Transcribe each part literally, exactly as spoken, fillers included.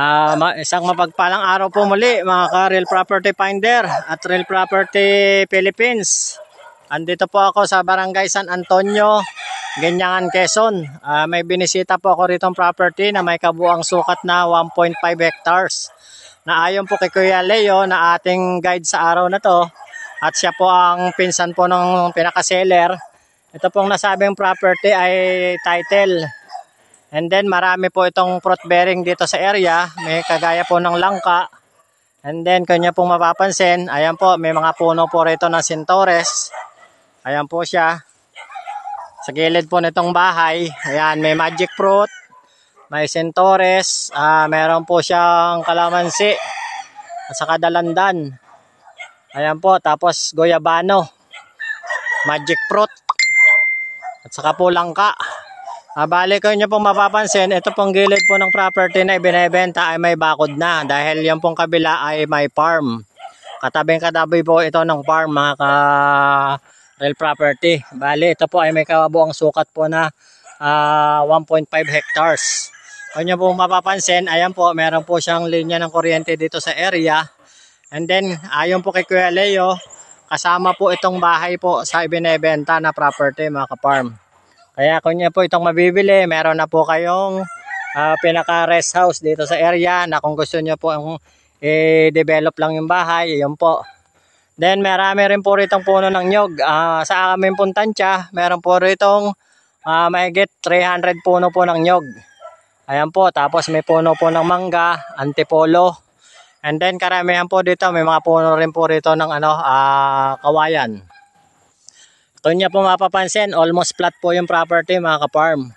Uh, isang mapagpalang araw po muli mga ka-Real Property Finder at Real Property Philippines. Andito po ako sa Barangay San Antonio, Ganyangan, Quezon. Uh, may binisita po ako rito ng property na may kabuang sukat na one point five hectares. Na ayon po kay Kuya Leo na ating guide sa araw na to. At siya po ang pinsan po ng pinaka-seller. Ito pong nasabing property ay title. And then marami po itong fruit bearing dito sa area. May kagaya po ng langka. And then kanya pong mapapansin, ayan po, may mga puno po rito ng sintores. Ayan po siya. Sa gilid po nitong bahay, ayan, may magic fruit, may sintores, uh, meron po siyang kalamansi at saka dalandan. Ayan po, tapos goyabano, magic fruit at saka po langka. Ah, bali ko nyo pong mapapansin, ito pong gilid po ng property na ibinebenta ay may bakod na dahil yung pong kabila ay may farm. Katabing katabi po ito ng farm mga ka real property. Bali ito po ay may kabuang sukat po na uh, one point five hectares. Kung nyo pong mapapansin, ayan po, meron po siyang linya ng kuryente dito sa area. And then ayon po kay Kuya Leo, kasama po itong bahay po sa ibinebenta na property mga ka-farm. Kaya kung niya po itong mabibili, meron na po kayong uh, pinaka-rest house dito sa area na kung gusto niyo po i-develop lang yung bahay, yun po. Then marami rin po ritong puno ng nyog. Uh, sa aming puntansya, meron po ritong uh, mahigit three hundred puno po ng nyog. Ayan po, tapos may puno po ng mangga, antipolo. And then karamihan po dito, may mga puno rin po rito ng ano, uh, kawayan. Kung niya po mapapansin, almost flat po yung property mga ka-farm.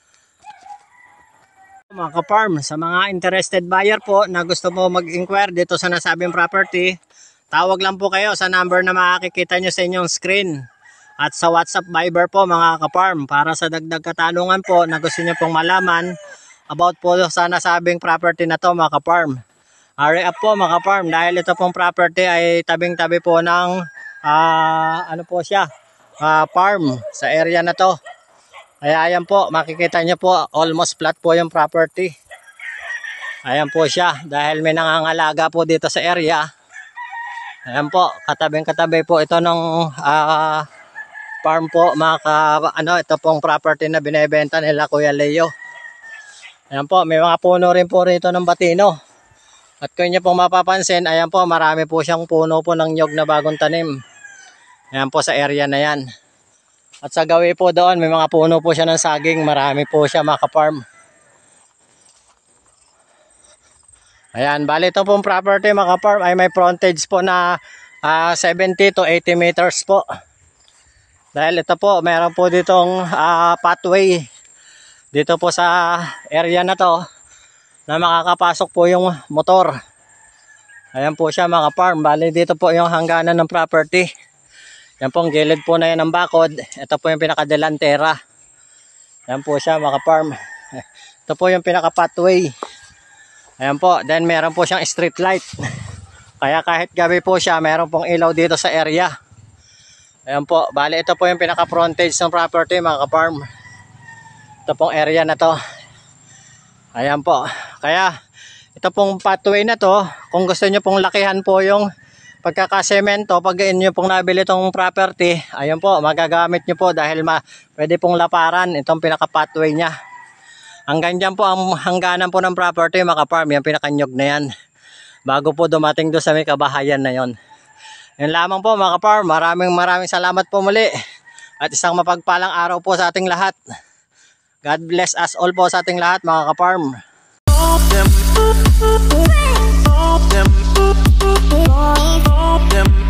Mga ka-farm, sa mga interested buyer po na gusto mo mag-inquire dito sa nasabing property, tawag lang po kayo sa number na makikita nyo sa inyong screen. At sa WhatsApp Viber po mga ka-farm, para sa dagdag katanungan po na gusto nyo pong malaman about po sa nasabing property na to mga ka-farm. Hurry up po mga ka-farm dahil ito pong property ay tabing-tabi po ng uh, ano po siya, Uh, farm sa area na to. Kaya ayan po, makikita nyo po almost flat po yung property. Ayan po siya dahil may nangangalaga po dito sa area. Ayan po, katabing katabi po ito ng uh, farm po mga ka, ano, ito pong property na binebenta nila Kuya Leo. Ayan po, may mga puno rin po rito ng batino. At kung nyo pong mapapansin, ayan po, marami po siyang puno po ng nyog na bagong tanim. Ayan po sa area na yan. At sa gawi po doon, may mga puno po siya ng saging. Marami po siya mga ka-farm. Ayan, bali ito pong property mga ka-farm ay may frontage po na uh, seventy to eighty meters po. Dahil ito po, meron po ditong uh, pathway dito po sa area na to na makakapasok po yung motor. Ayan po siya mga ka-farm. Bali dito po yung hangganan ng property. Yan pong gilid po na yan ng bakod. Ito po yung pinaka-delantera. Yan po siya mga farm. Ito po yung pinaka-pathway. Ayan po. Then meron po siyang street light. Kaya kahit gabi po siya, meron pong ilaw dito sa area. Ayan po. Bali ito po yung pinaka-frontage ng property mga ka-farm. Ito pong area na to. Ayan po. Kaya ito pong pathway na to, kung gusto nyo pong lakihan po yung pagkakasemento, pag inyo pong nabili itong property, ayun po, magagamit nyo po dahil ma, pwede pong laparan itong pinaka-pathway niya. Hanggang dyan po ang hangganan po ng property, mga farm, yung pinakanyog na yan. Bago po dumating doon sa may kabahayan na yon. Yan lamang po mga farm, maraming maraming salamat po muli. At isang mapagpalang araw po sa ating lahat. God bless us all po sa ating lahat mga ka-farm. Them